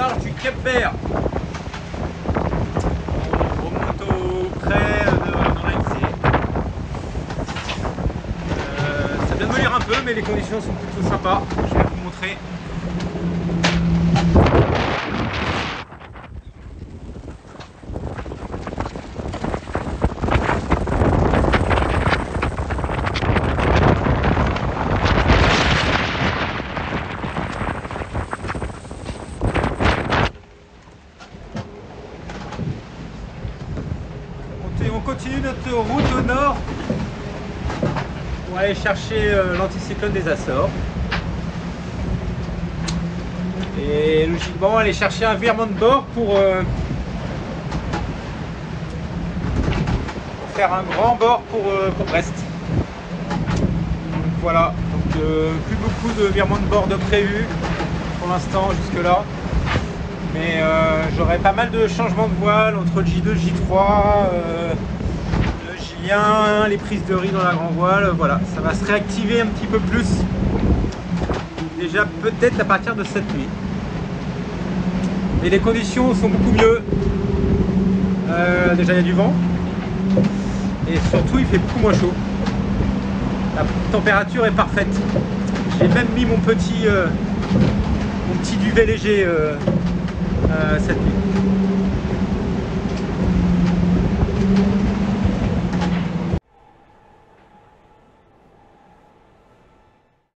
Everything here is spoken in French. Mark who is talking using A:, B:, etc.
A: large du Cap Vert. On remonte au près dans l'Aisée. Ça vient de me lire un peu, mais les conditions sont plutôt sympas. Je vais vous montrer. On continue notre route au nord pour aller chercher l'anticyclone des Açores et logiquement aller chercher un virement de bord pour faire un grand bord pour Brest. Donc voilà, donc plus beaucoup de virements de bord de prévu pour l'instant jusque là. Mais j'aurai pas mal de changements de voile entre le J2 et le J3, le J1, les prises de riz dans la grand voile, voilà, ça va se réactiver un petit peu plus, déjà peut-être à partir de cette nuit. Et les conditions sont beaucoup mieux, déjà il y a du vent, et surtout il fait beaucoup moins chaud, la température est parfaite, j'ai même mis mon petit duvet léger cette nuit.